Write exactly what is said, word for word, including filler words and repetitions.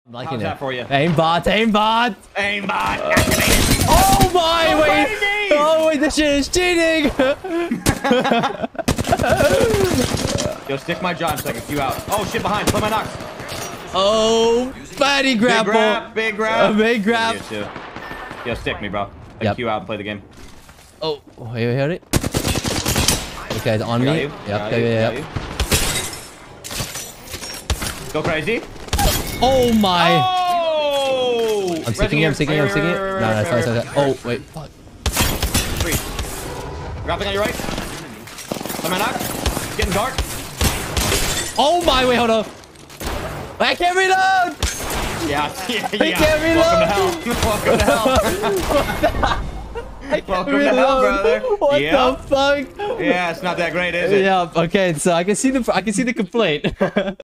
I'm liking How's it. that for you? Aimbot, aimbot! Aimbot! Oh my, oh, wait! baby! Oh wait, this shit is cheating! Yo, stick my jaw so I can queue out. Oh shit, behind, play my knocks. Oh, fatty grapple! Big grab, big grab. A big grab. Yo, Yo, stick me, bro. I can Yep. queue out and play the game. Oh, wait, wait, wait. This guy's on Got me. you. Yep, Got yeah, you. yeah, Got yeah. you. Go crazy. Oh my! Oh! I'm sticking it, I'm sticking it, I'm sticking it. No, no, it's fine, it's fine. Oh, wait, fuck. Three. Grappling on your right. Play my knock. Getting dark. Oh my, wait, hold on. I can't reload! Yeah, yeah, I yeah. can't reload! Welcome to hell. Welcome to hell. I can't Welcome reload. to hell, brother. What Yep. the fuck? Yeah, it's not that great, is it? Yeah, okay, so I can see the I can see the complaint.